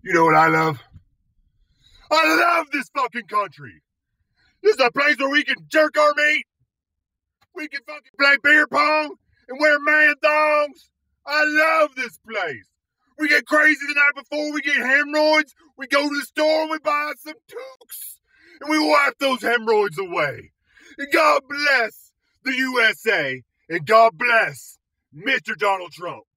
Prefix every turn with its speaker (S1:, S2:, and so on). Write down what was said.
S1: You know what I love? I love this fucking country. This is a place where we can jerk our meat. We can fucking play beer pong and wear man thongs. I love this place. We get crazy the night before, we get hemorrhoids. We go to the store and we buy some toques. And we wipe those hemorrhoids away. And God bless the USA. And God bless Mr. Donald Trump.